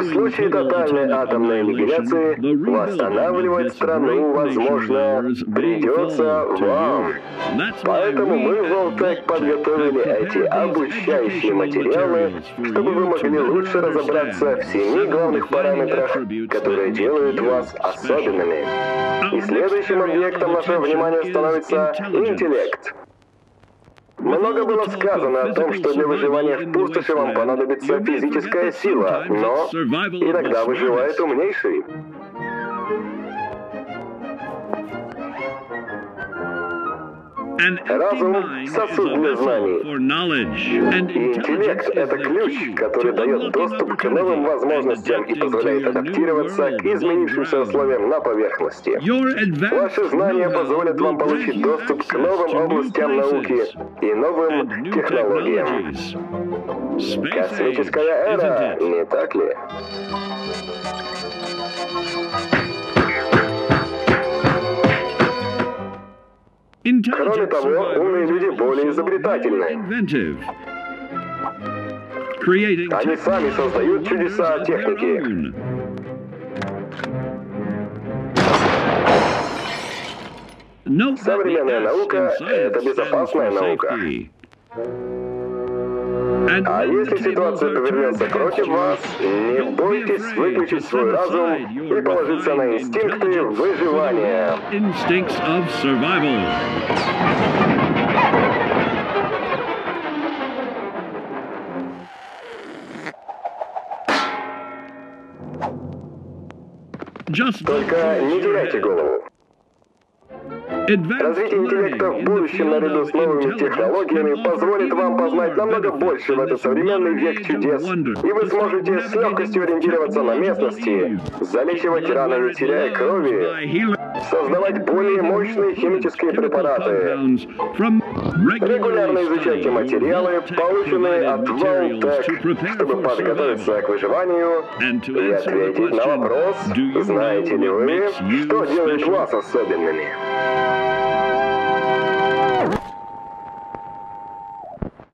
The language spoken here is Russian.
случае тотальной атомной аннигиляции восстанавливать страну, возможно, придется вам. Поэтому мы в Волтек подготовили эти обучающие материалы, чтобы вы могли лучше разобраться в 7 главных параметрах, которые делают вас особенными. И следующим объектом нашего внимания становится интеллект. Много было сказано о том, что для выживания в пустоши вам понадобится физическая сила, но иногда выживает умнейший. Разум — сосуд для знаний. И интеллект — это ключ, который дает доступ к новым возможностям и позволяет адаптироваться к изменившимся условиям на поверхности. Ваши знания позволят вам получить доступ к новым областям науки и новым технологиям. Космическая эра, не так ли? Кроме того, умные люди более изобретательны. Они сами создают чудеса техники. Современная наука — это безопасная наука. А если ситуация повернется против вас, не бойтесь выключить свой разум и положиться на инстинкты выживания. Только не теряйте голову. Развитие интеллекта в будущем наряду с новыми технологиями позволит вам познать намного больше в этот современный век чудес, и вы сможете с легкостью ориентироваться на местности, залечивать раны, не теряя крови, создавать более мощные химические препараты. Регулярно изучайте материалы, полученные от Волтек, чтобы подготовиться к выживанию и ответить на вопрос, знаете ли вы, что делает вас особенными.